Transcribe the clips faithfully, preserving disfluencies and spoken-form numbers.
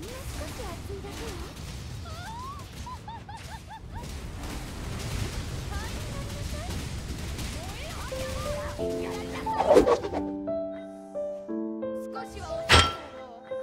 んな少し熱いだけよ。少しは落ちただろう。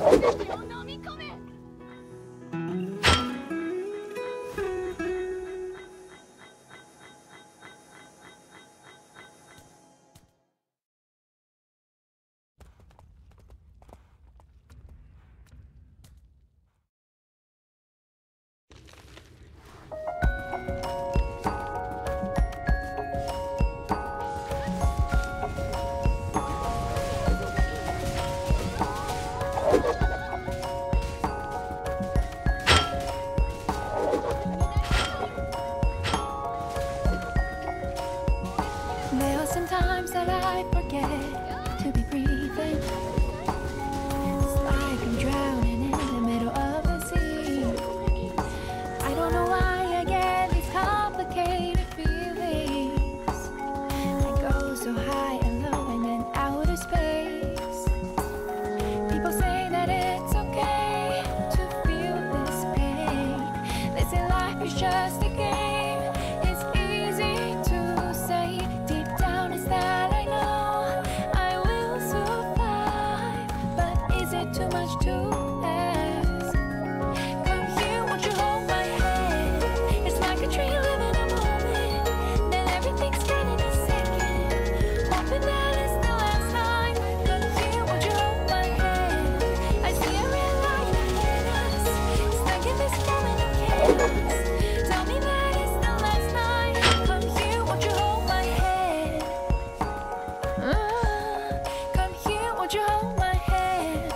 There are some times that I forget to be breathing. It's like I'm drowning in the middle of the sea. I don't know why I get these complicated feelings. I go so high and low and then outer space. People say that it's okay to feel this pain. They say life is just a game. It's easy to say. Deep down is that I know I will survive. But is it too much to ask? Come here, won't you hold my hand? It's like a tree living a moment. Then everything's gone in a second. Hoping that it's the last time. Come here, won't you hold my hand? I see a red light ahead us. Stuck in this moment of chaos. Tell me that it's the last night. Come here, won't you hold my hand? Uh, come here, won't you hold my hand?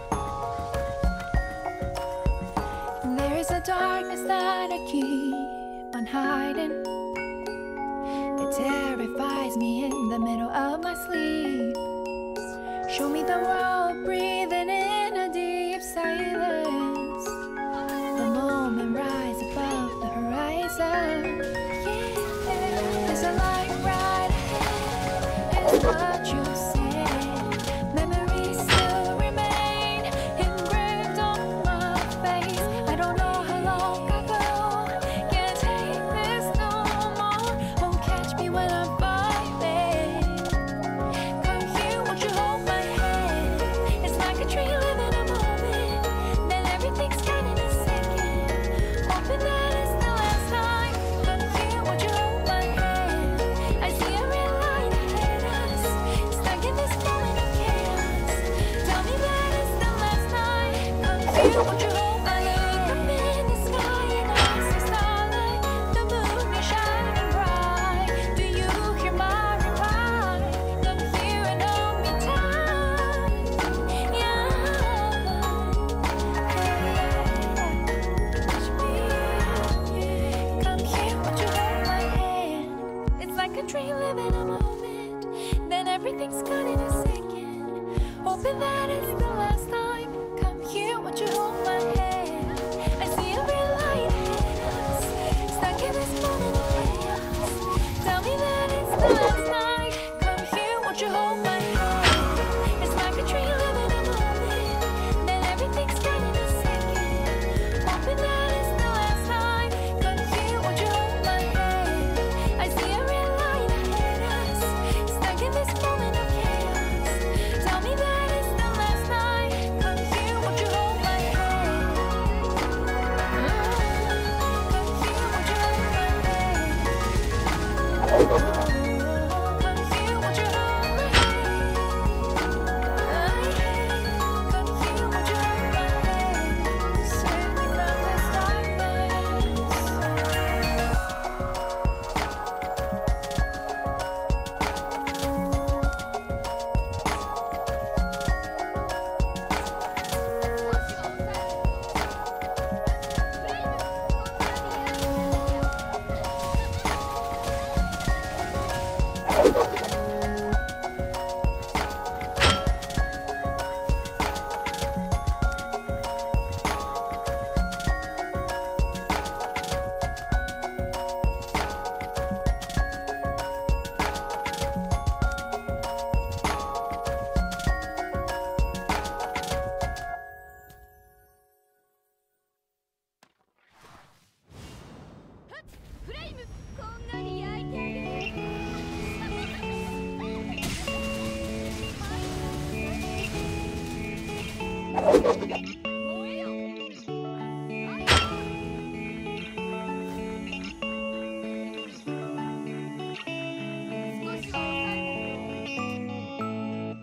There is a darkness that I keep on hiding. It terrifies me in the middle of my sleep. Show me the world breathing in a deep silence. The moment rise above the horizon. Yeah, there's a light right ahead. It's what you said. Memories still remain engraved on my face. I don't know how long ago. Can't take this no more. Won't catch me when I'm falling. Come here, won't you hold my hand? It's like a tree living a moment. Then everything's gone in a second. Hoping that it's the last time. Come here, won't you hold my hand? I see a red light ahead us. Stuck in this moment of chaos. Tell me that it's the last night. Come here, won't you hold my hand? Look up in the sky and I see starlight. The moon is shining bright. Do you hear my reply? Come here and hold me tight. Yeah. Touch me. Come here, won't you hold my hand? It's like a tree living a moment. Then everything's gone in a second. Hoping that it's the last time. Come here, won't you hold my hand? I see a red light ahead us. Stuck in this moment of chaos. Tell me that it's the last night. Come here, won't you hold my hand? It's like a tree living a moment. Then everything's gone in a second. Hoping that it's the last time. Come here, won't you hold my hand? I see a red light ahead us. Stuck in this moment of chaos. Tell me that it's the last night. Come here, won't you hold my hand? Come here, won't you hold my hand? 燃えよ。少しは抑えてよ。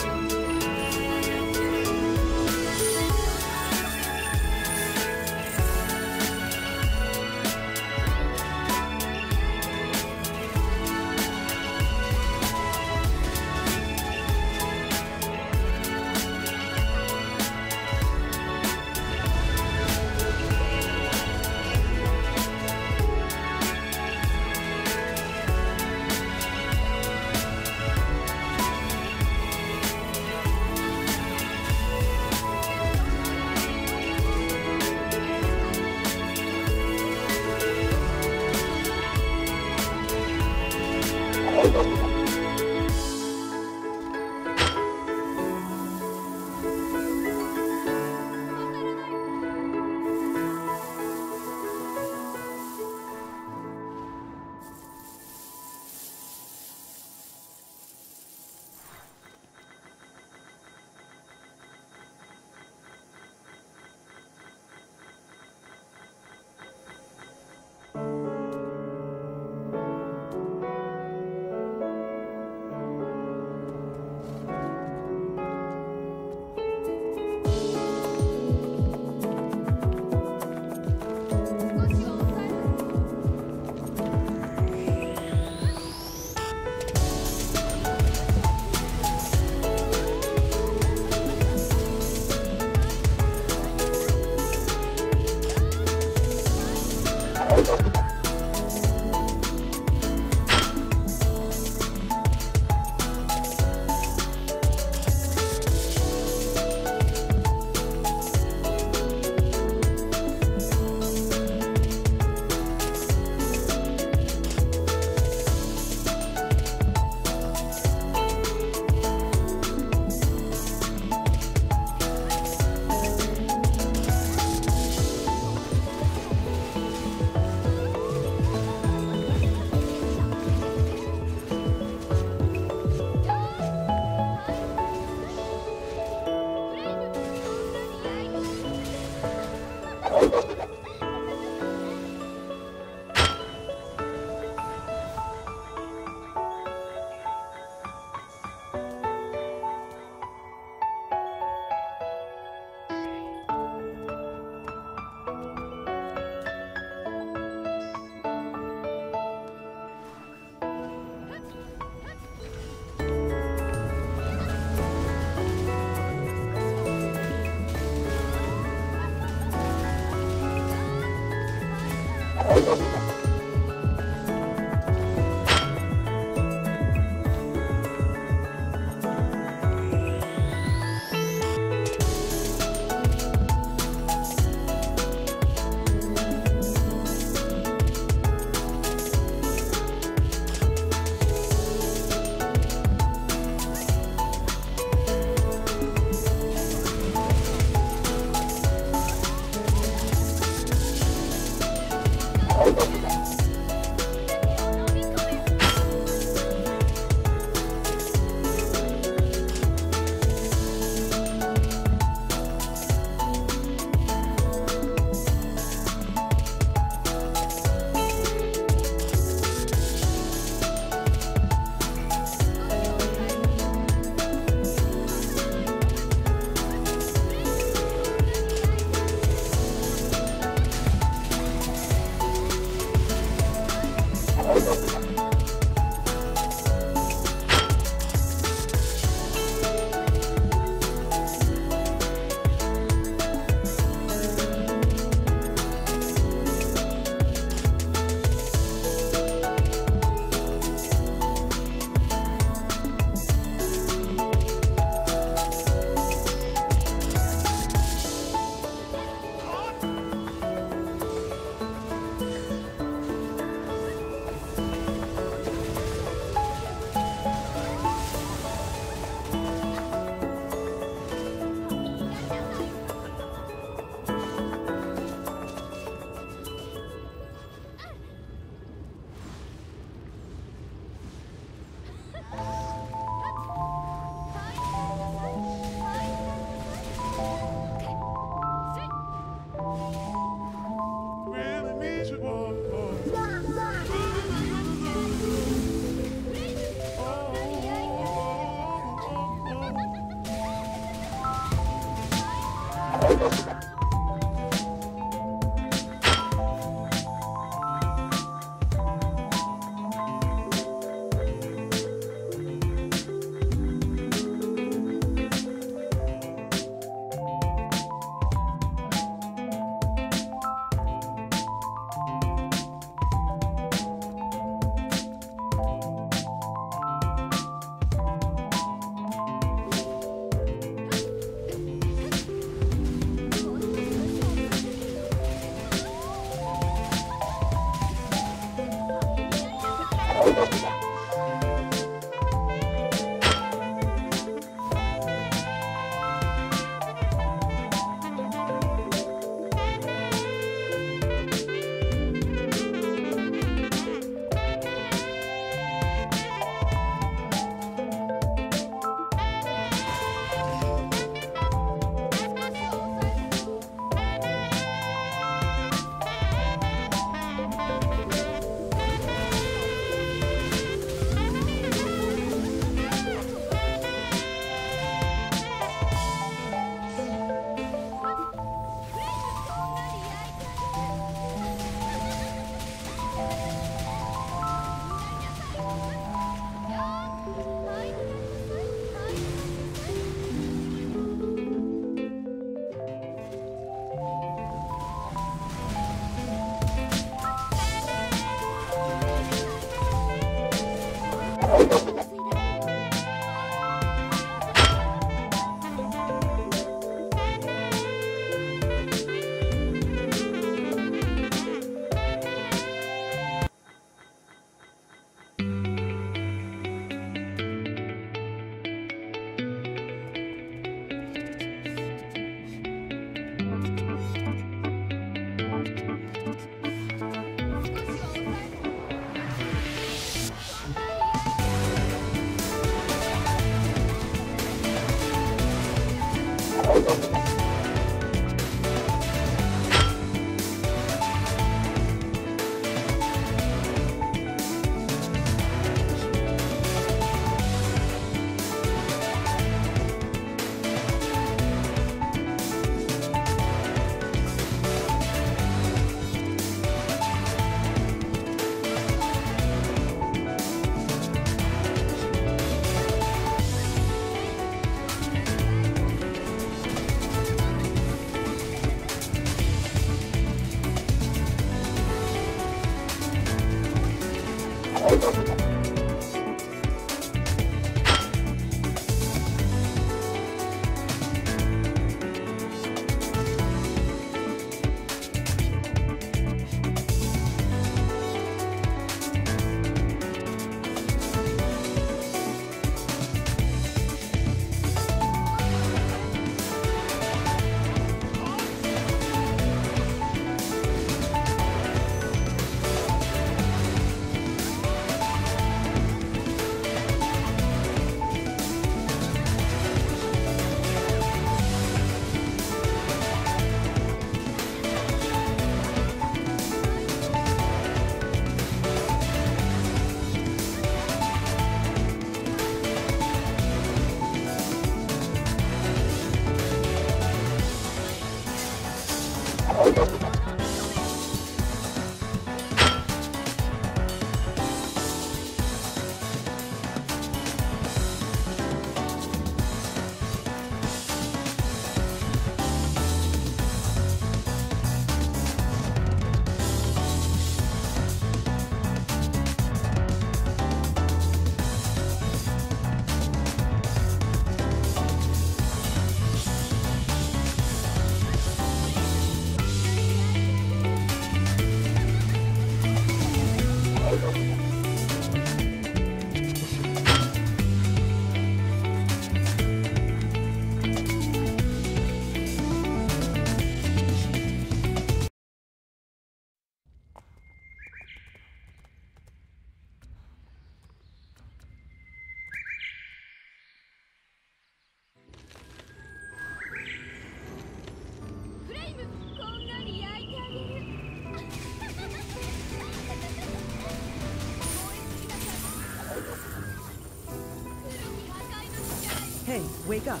Hey, wake up.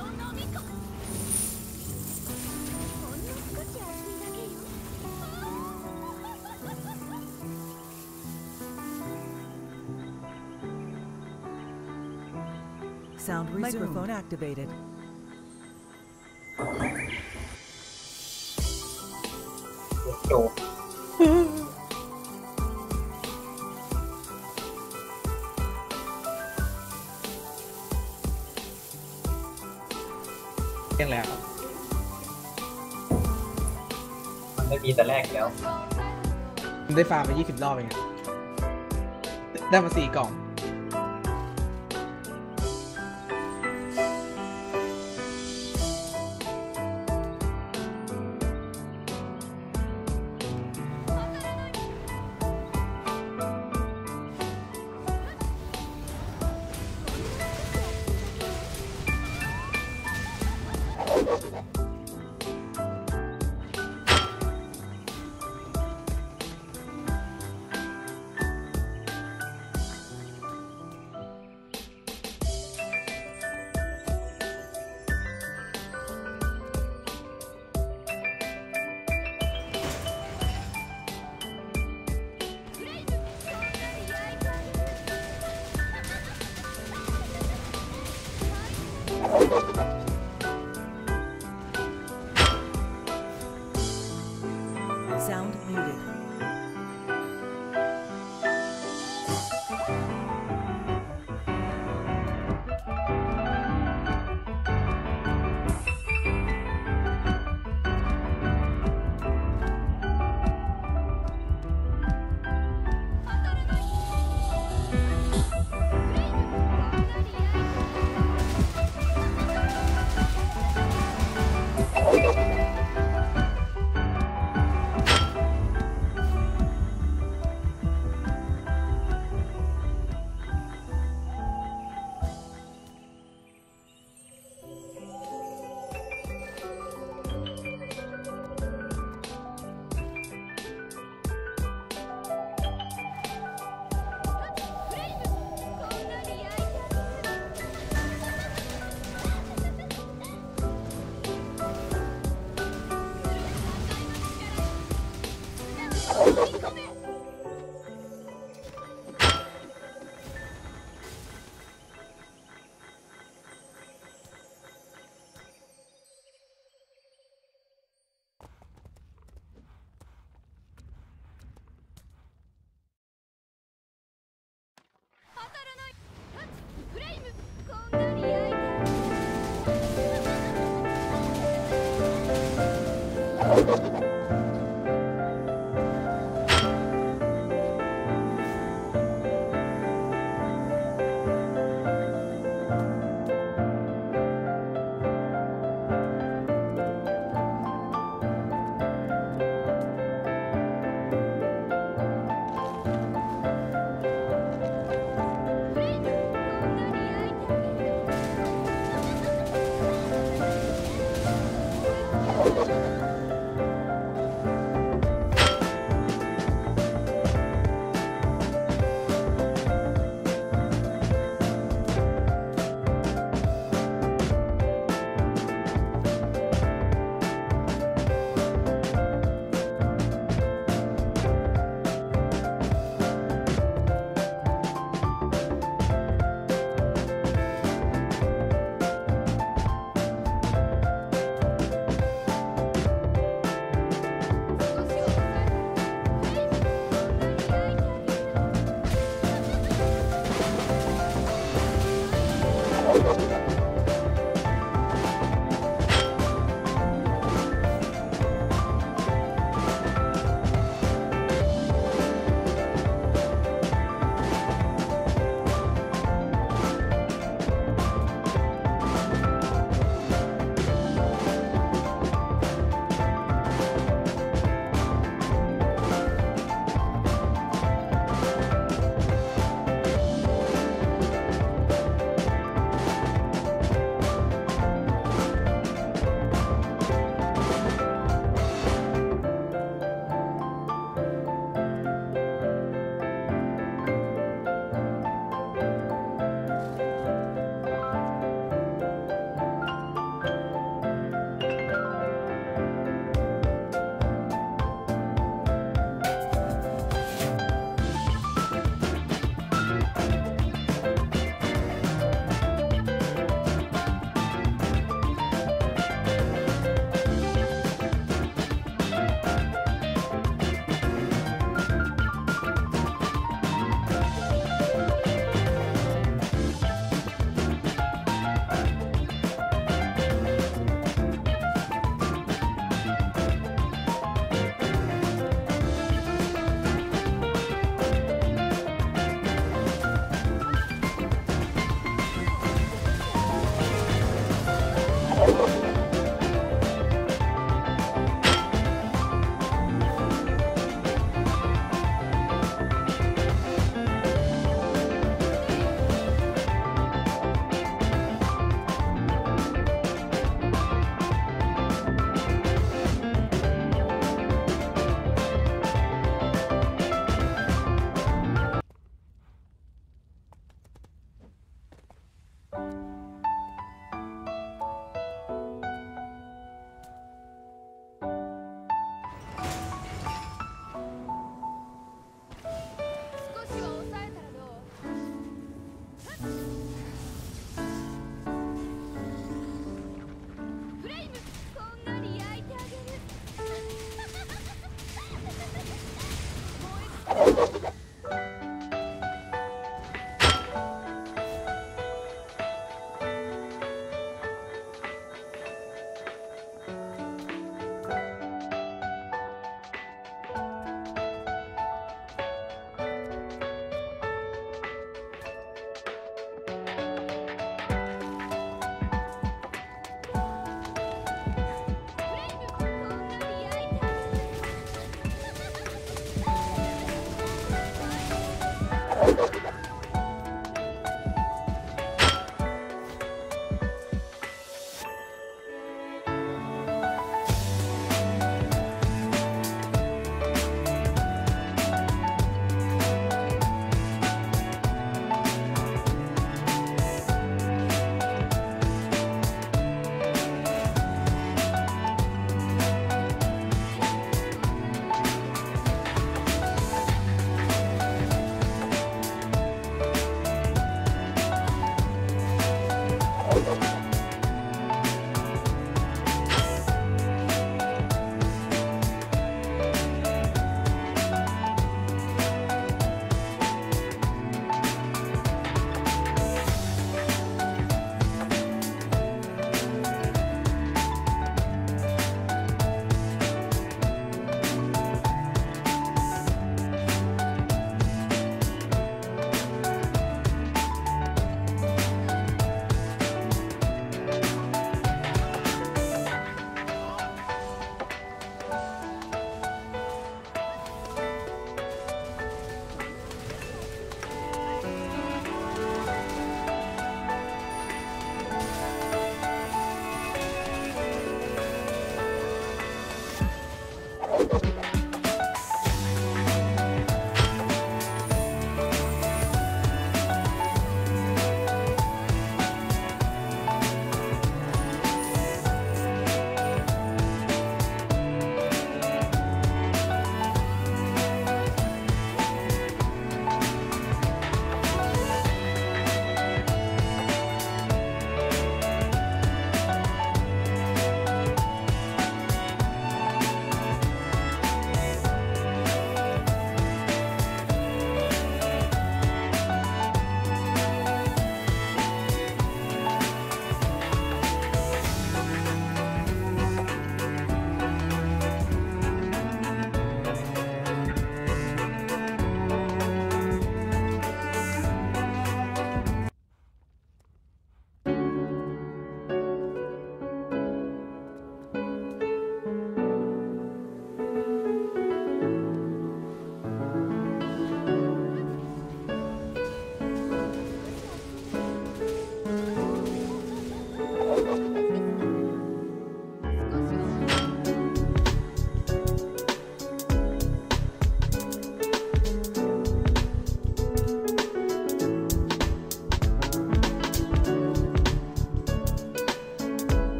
Sound resumed. Microphone activated. โจเรื่องแล้วมันไม่มีแต่แรกอยู่แล้วได้ฟาร์มไปยี่สิบรอบเองได้มาสี่กล่อง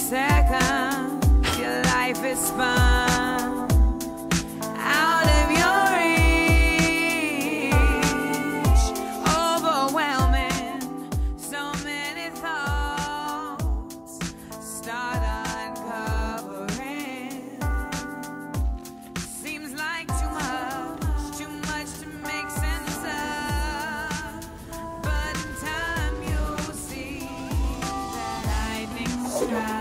second your life is spun out of your reach, overwhelming, so many thoughts start uncovering. Seems like too much, too much to make sense of, but in time you'll see that lightning strikes.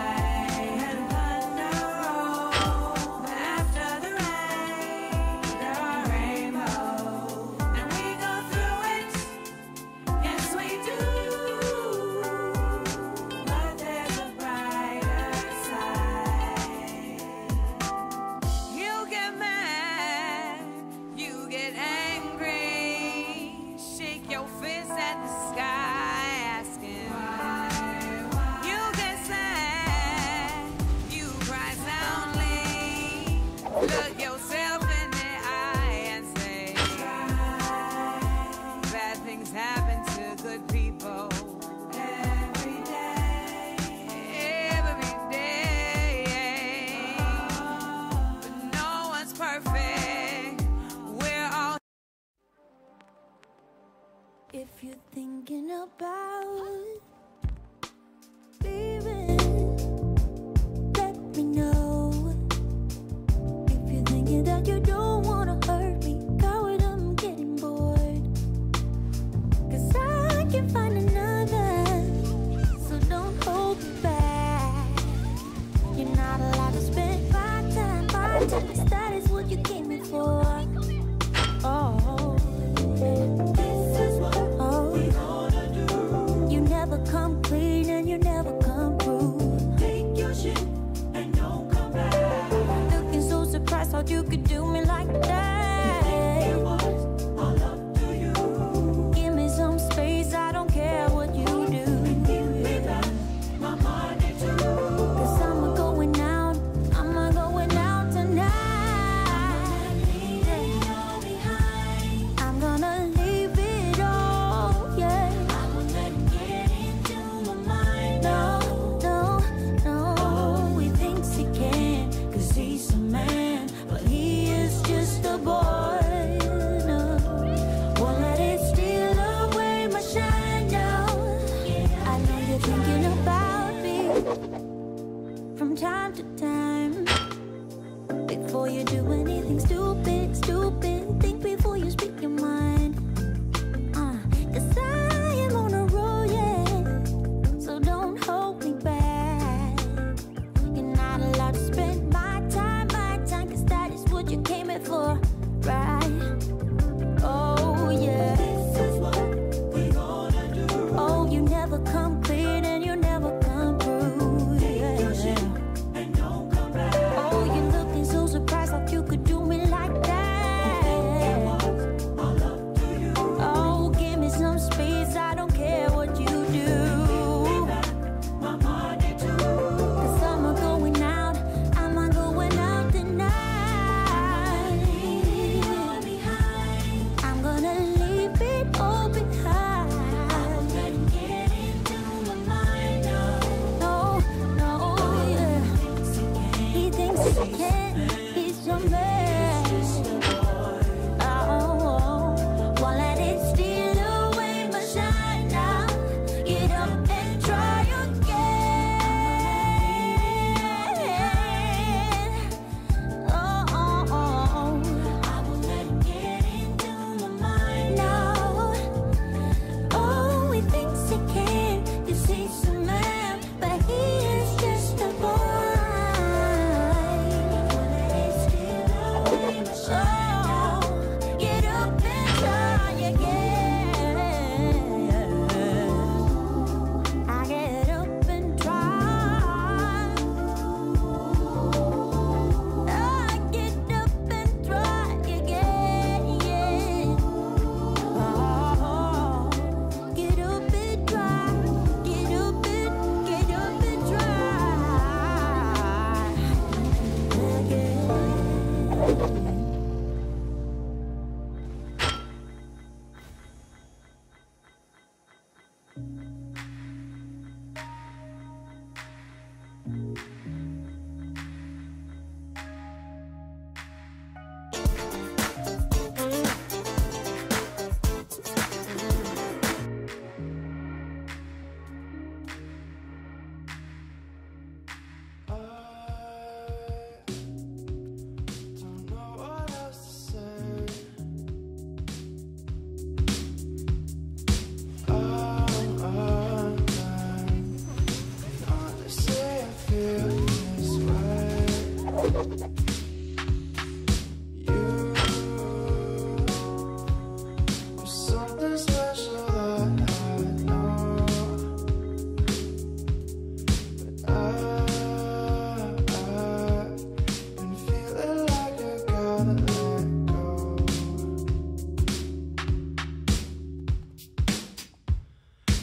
Look yourself in the eye and say, bad things happen to good people every day, every day. But no one's perfect. We're all. If you're thinking about leaving, let me know. That you don't wanna hurt me, coward, I'm getting bored. Cause I can find another, so don't hold me back. You're not allowed to spend my time, my time. That is what you came here for. Oh, this is what oh. we gonna do. You never come clean and you never come through. Take your shit and don't come back. Looking so surprised how you could do me like that. It was all up to you. Give me some space, I don't care.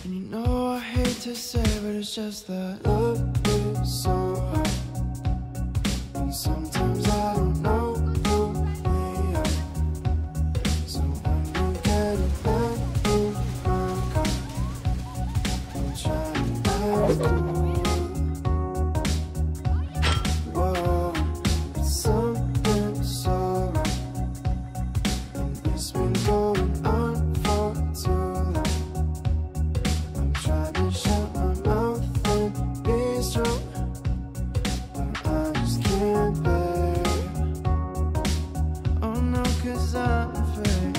And you know I hate to say, but it's just that love is so hard. And sometimes I don't know who we are. So when you get a back in my car, I'm trying to act cool. Whoa, but something's so right, and it's been going on for too long. I'm trying to shut my mouth and be strong, but I just can't, babe. Oh no, 'cause I'm afraid.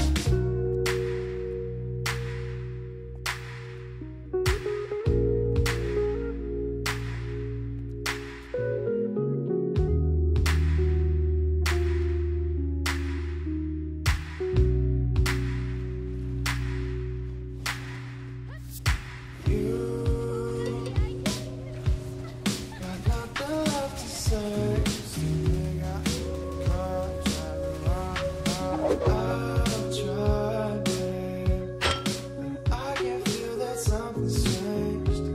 You got nothing left to say. Still you got caught trying to run. I'll try, babe, but I can feel that something's changed.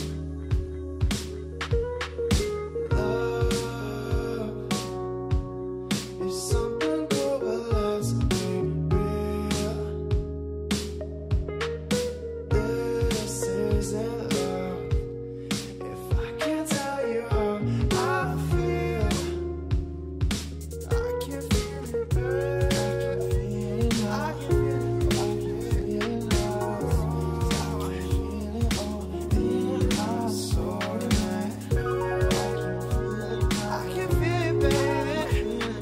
Love is something cool, but let's be real. This isn't love if I can't tell you how I feel. I can feel it, babe. I can feel it, I can feel it, I can feel it all in my soul, man. I can feel it, baby. I can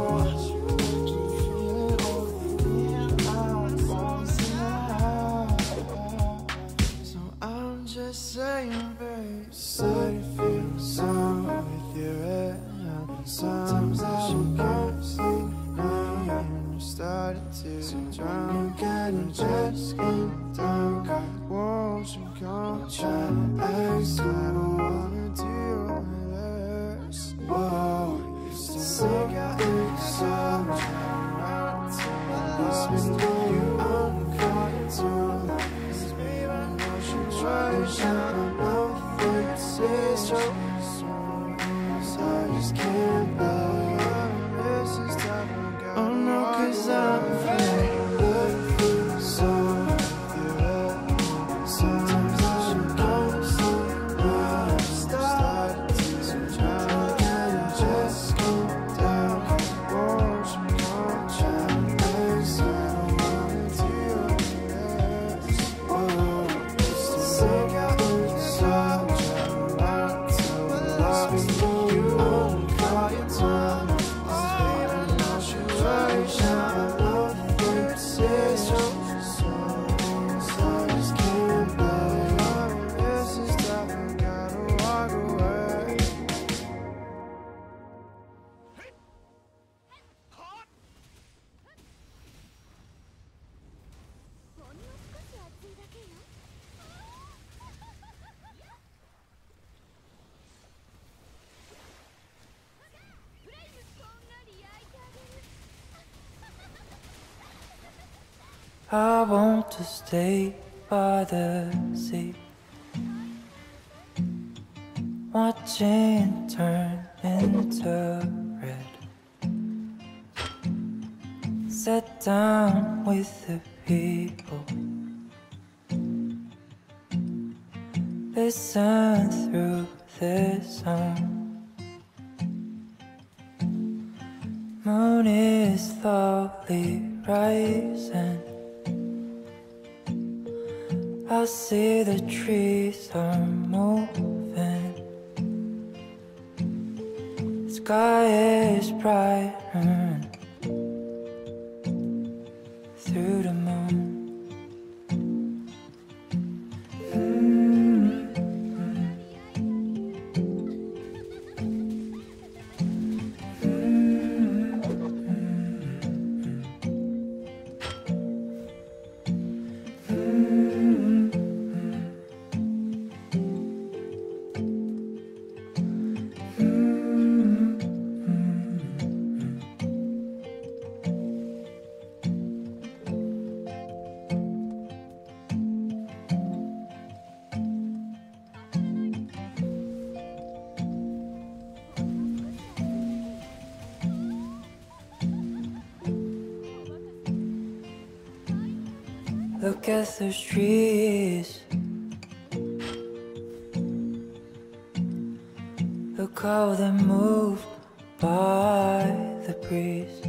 feel it all in my bones now. So I'm just saying, babe, said it feels so with your head up. Sometimes I should go sleep now, and you started to drown. You getting just in down, God, won't you come? Trying to ask, I don't wanna do this. Whoa, used to say I ain't so around till it's been you I'm calling to. Cause babe, I know she try to shut my mouth and say so. So I just can't believe this is tough. Oh no, 'cause I'm afraid. Love you so good. Sometimes I should go sleep now. I started to try to get it just go down. Won't you come try to ask? I don't wanna do this. Whoa, used to say I ain't so around till the last you I'm calling time. Babe, I know she try to shut my mouth and say so. So I just can't believe this is tough. I gotta walk away. I want to stay by the sea, watching turn into red. Sit down with the people, listen through the song. Moon is slowly rising. I see the trees are moving. Sky is brighter through the moon. Look at those trees. Look how they move by the breeze.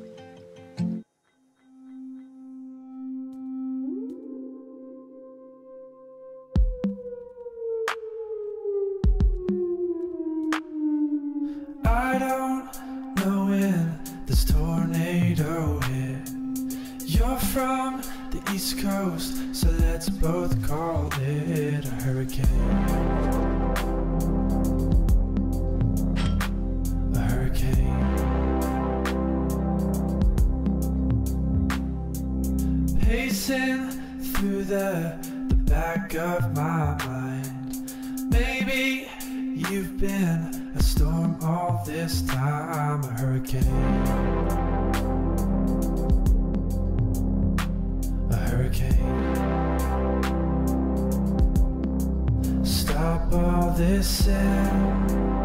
I don't know when this tornado hit. You're from the East Coast, so let's both call it a hurricane. A hurricane. Pacing through the, the back of my mind. Maybe you've been a storm all this time, a hurricane. A hurricane. Stop all this and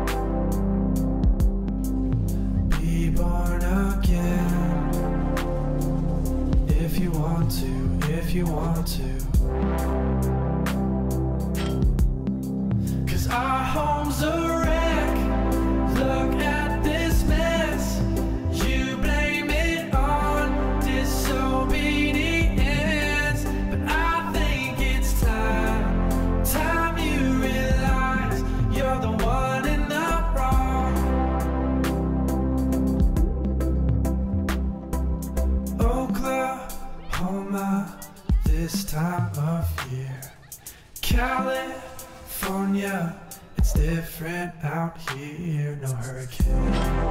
be born again. If you want to, if you want to. 'Cause our home's a wreck. Look at this mess. You blame it on disobedience, but I think it's time, time you realize you're the one in the wrong. Oklahoma, this time of year. California, it's different out here. No hurricane.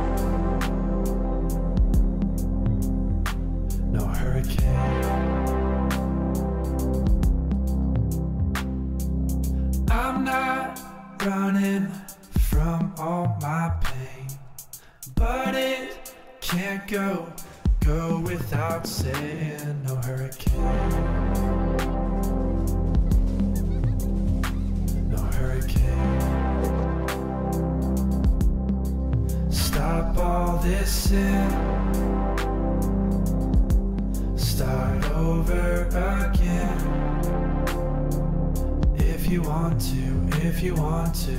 No hurricane. I'm not running from all my pain, but it can't go, go without saying no hurricane. No hurricane. Stop all this and start over again. If you want to, if you want to.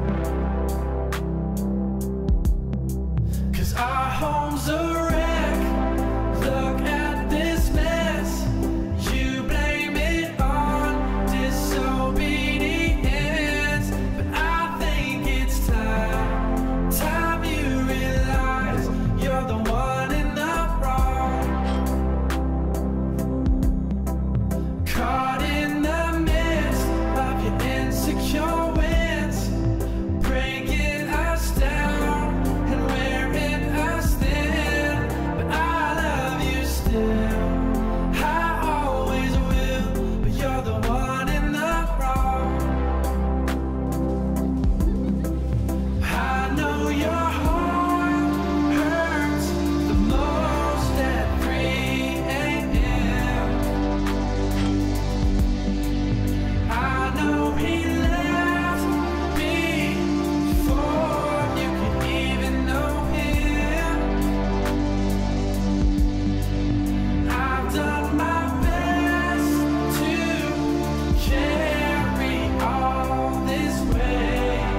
'Cause our home's a wreck. Look at this mess. You blame it on disobedience, but I think it's time, time you realize you're the one in the wrong. Caught in the midst of your insecure winds, breaking us down and wearing us thin. But I love you still, I always will, but you're the one in the wrong. I know your heart hurts the most at three a m I know he left before you could even know him. I've done my best to carry all this weight.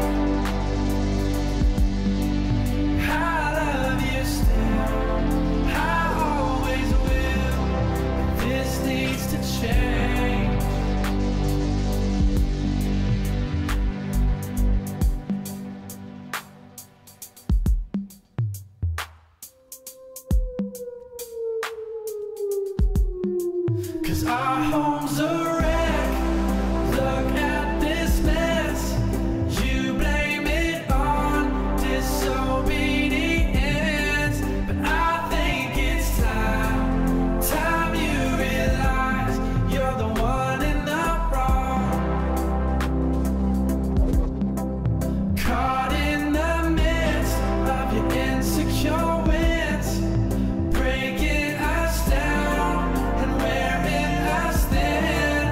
I love you still, I always will, but this needs to change. 'Cause our home's a wreck. Look at this mess. You blame it on disobedience, but I think it's time, time you realize you're the one in the wrong. Caught in the midst of your insecure winds, breaking us down and wearing us thin.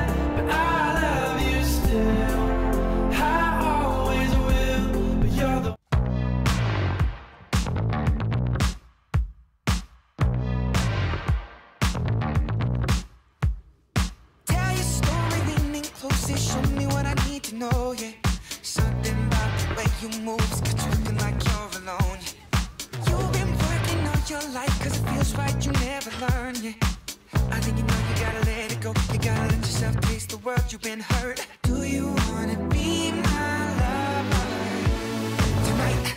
easy, show me what I need to know, yeah. Something about the way you move, got you looking like you're alone, yeah. You've been working all your life, cause it feels right, you never learn, yeah. I think you know you gotta let it go, you gotta let yourself taste the world, you've been hurt. Do you wanna be my lover tonight?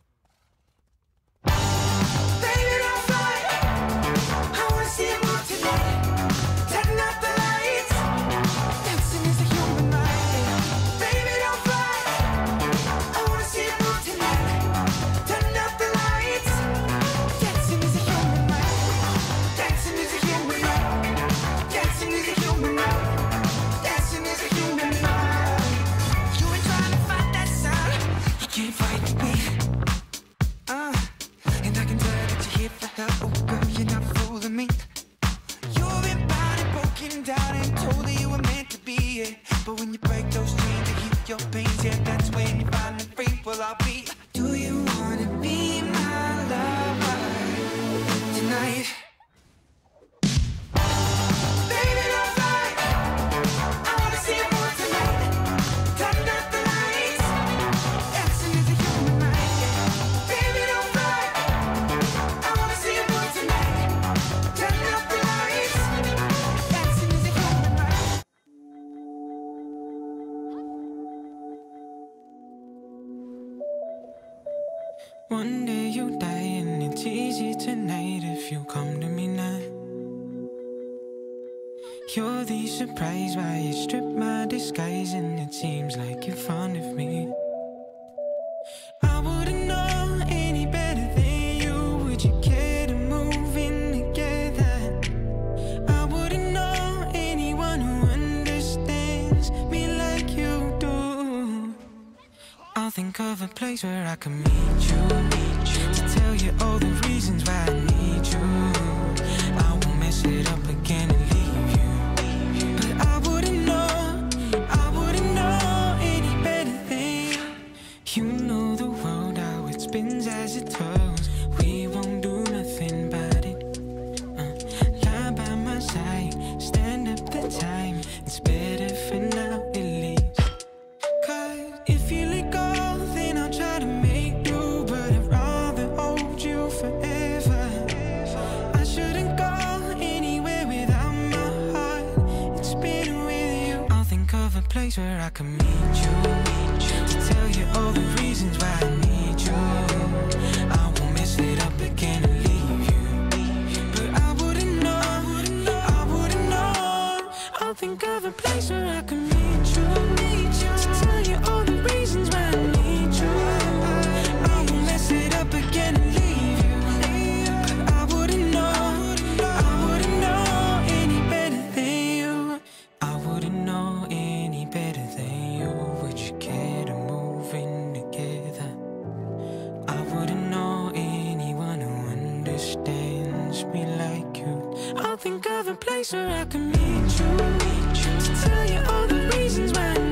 Baby, don't fight, I wanna see you move tonight. Turn up the lights, dancing is a human right. Baby, don't fight, I wanna see you move tonight. Turn up the lights, dancing is a human right. Dancing is a human right. Dancing is a human right. Dancing is a human right. You ain't trying to fight that sound, you can't fight the beat. Uh, and I can tell that you're here for help. Oh girl, you're not fooling me. You've been bound and broken down and told that you were meant to be, yeah. But when you break those chains and heal your pains, yeah, that's when you finally free. Well, I'll be. Do you wanna be my lover tonight? Baby, don't fight, I wanna see you move tonight. Turn up the lights, dancing is a human right, yeah. Baby, don't fight, I wanna see you move tonight. Turn up the lights, dancing is a human right. One day you die and it's easy tonight if you come to me now. You're the surprise why you strip my disguise and it seems like you're fond of me. I wouldn't know any better than you. Would you care to move in together? I wouldn't know anyone who understands me like you do. I'll think of a place where I can meet you, meet you, to tell you all the reasons why I need you. I won't mess it up again and leave you. But I wouldn't know, I wouldn't know any better than you. Know the world, how it spins as it turns. We won't do nothing about it. uh, Lie by my side, stand up the time. It's better for now at least. Cause if you let go, then I'll try to make do. But I'd rather hold you forever. I shouldn't go anywhere without my heart. It's been with you. I'll think of a place where I can meet you, meet you, to tell you all the reasons why I need you. I won't mess it up again and leave you. But I wouldn't know, I wouldn't know. I'll think of a place where I can meet you, meet you, to tell you all the reasons why I need you. I won't mess it up again and leave you. But I wouldn't know, I wouldn't know any better than you. I wouldn't know any better than you. Would you care to move in together? I wouldn't know anyone who understands me like you. I'll think of a place where I can meet you, meet you, to tell you all the reasons why I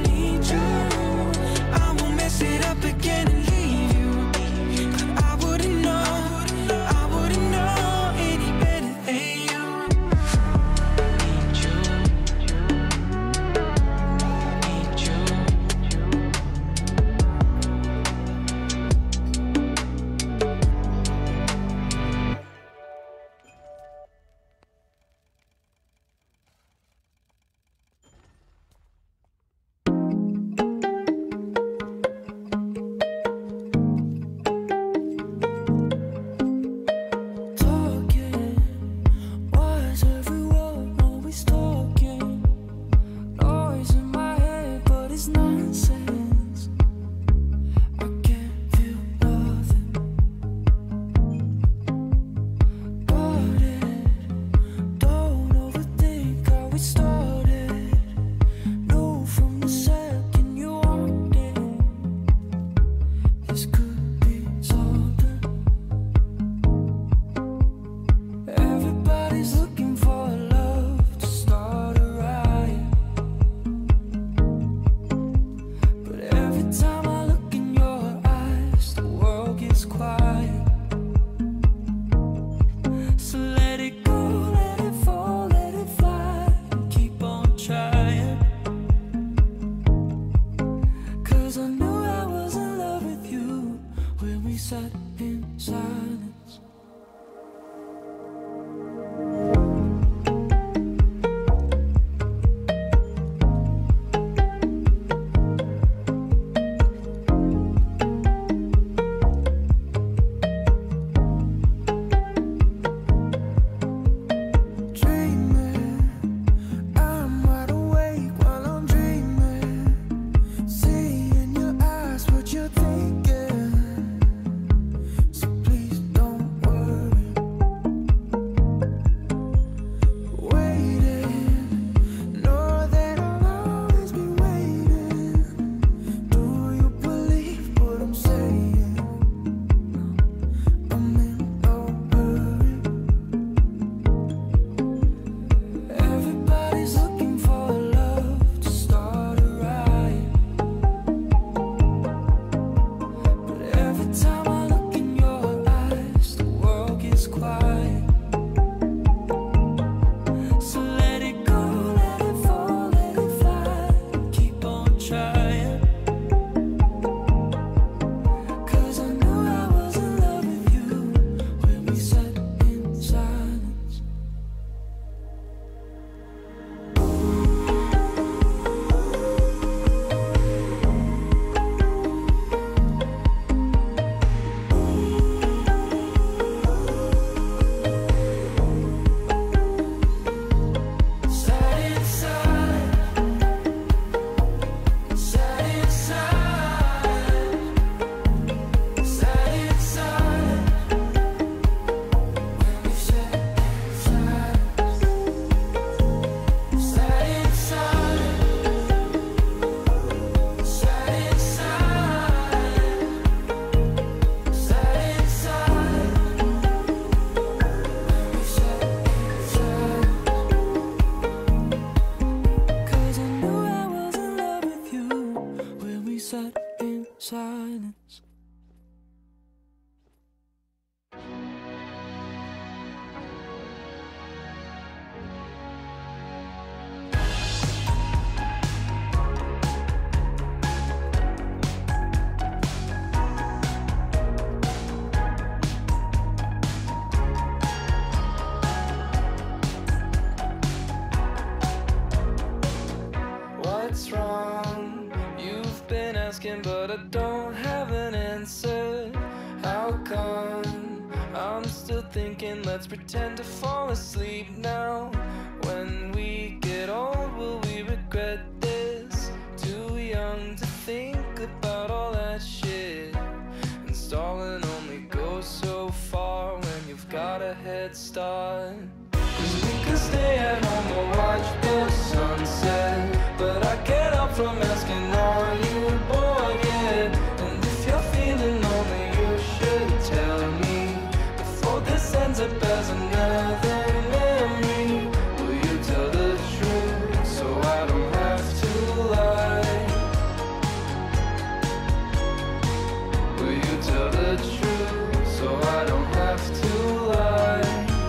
but I don't have an answer. How come I'm still thinking, let's pretend to fall asleep now? When we get old, will we regret this? Too young to think about all that shit. And stalling only goes so far when you've got a head start. Cause we could stay at home or watch the sunset, but I get up from asking, are you bored yet? And if you're feeling lonely, you should tell me before this ends up as another memory. Will you tell the truth so I don't have to lie? Will you tell the truth so I don't have to lie?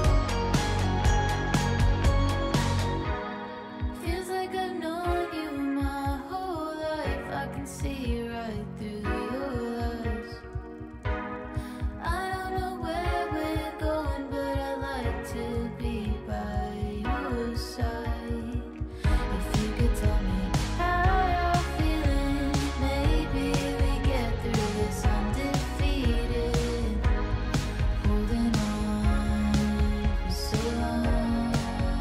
Feels like I've known you my whole life. I can see right through your lies. I don't know where we're going, but I like to be by your side. If you could tell me how you're feeling, maybe we get through this undefeated. Holding on for so long.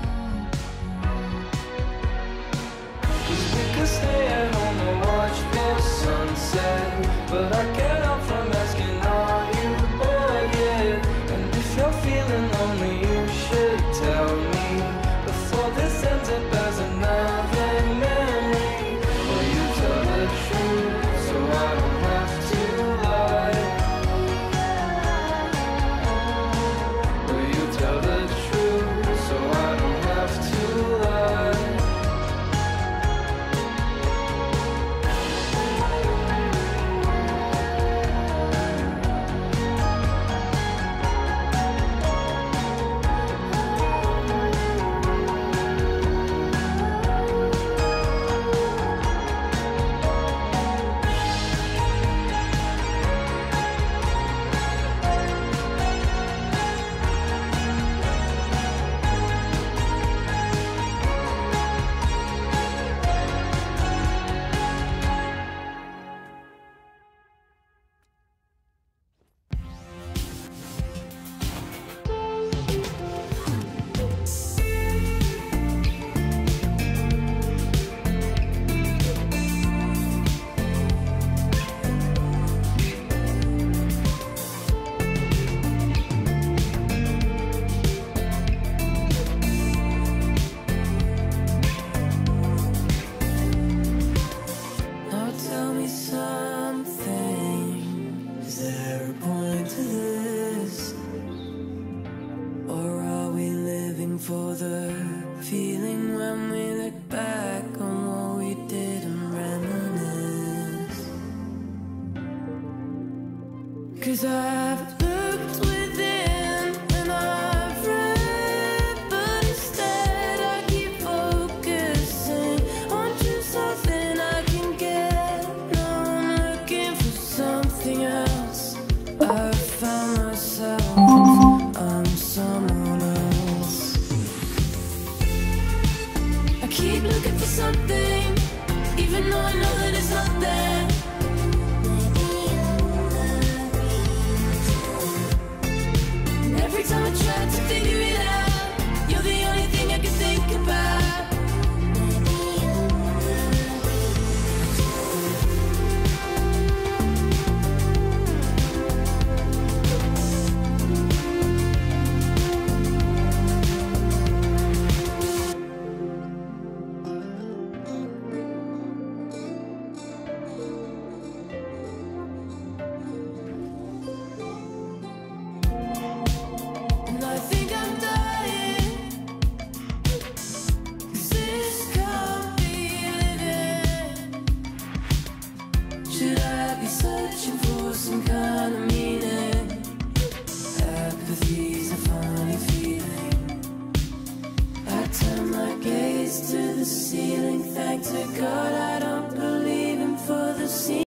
Cause we could stay at home and watch the sunset, but I get up from asking, are you bored yet? And if you're feeling lonely, you should tell me before this ends up as another memory. Will you tell the truth so I don't have to lie? Will you tell the truth so I don't have to lie? Now tell me something. Is there a point to this? Or are we living for the feeling when we look back on what we did and reminisce? Cause I've looked within and I've read, but instead I keep focusing on just something I can get. Now I'm looking for something else. I've found myself, I'm someone else. I keep looking for something, even though I know that it's not there. And every time I try to figure it out, you're the only thing I can think about. And I think I'm dying, 'cause this can't be living. Should I be searching for some kind of meaning? Apathy's a funny feeling. I turn my gaze to the ceiling, thank to God I